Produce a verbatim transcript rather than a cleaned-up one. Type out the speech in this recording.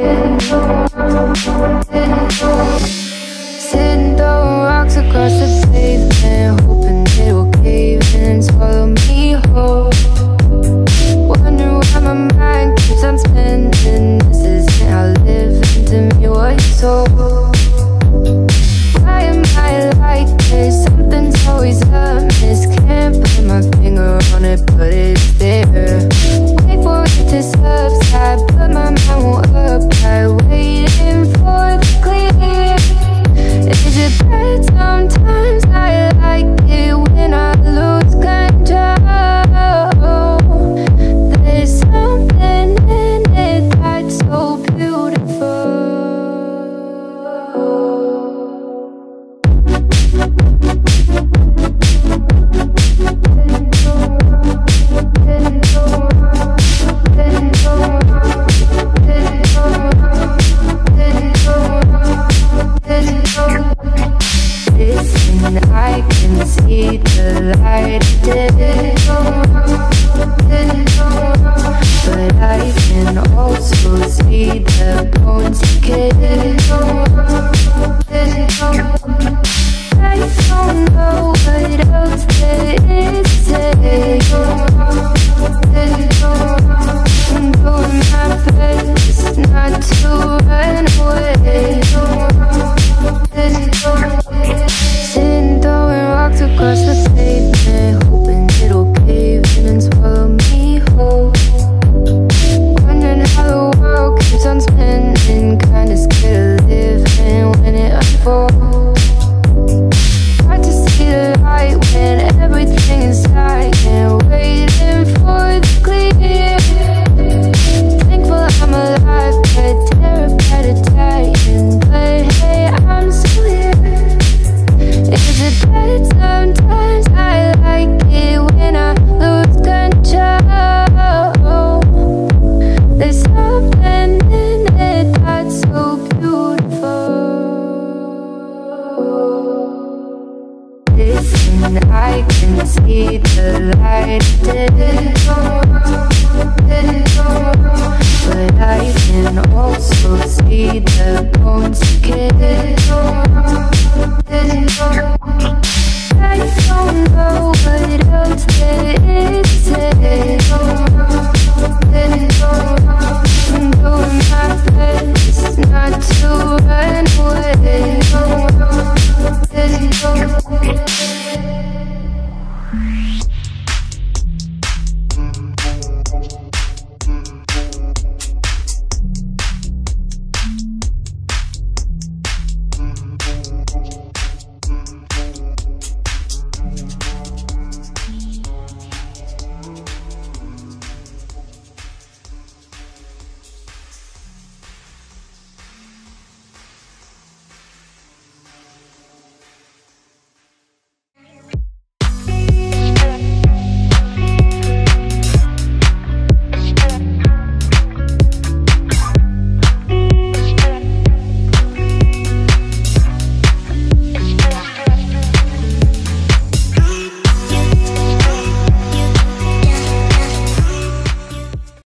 Sitting throwing rocks across the pavement, hoping it'll cave in and swallow me whole. Wondering why my mind keeps on spinning. This isn't how living to me was told. Why am I like this? Something's always amiss. Can't put my finger on it, but it's there. Wait for it to subside, but my mind won't apply. Waiting for the clear. Is it bad? Sometimes I like it when I lose control. There's something in it that's so beautiful. Listen, I can see the light of day, but I can also see the bones decay. I don't know what else there is to say. I'm doing my best not to run away. Sitting throwing rocks across the pavement, hoping it'll cave in and swallow me whole. Wondering how the world keeps on spinning, kinda scared of living when it unfolds. Hard to see the light when everything is silent, waiting for the clear. Thankful I'm alive, but terrified of dying. But hey, I'm still here. Is it bad? Sometimes I like it when I lose control. There's something in it that's so beautiful. Listen, I can see the light of day, but I can also see the bones decay. I don't know what else there is to say. I'm doing my best not to run away.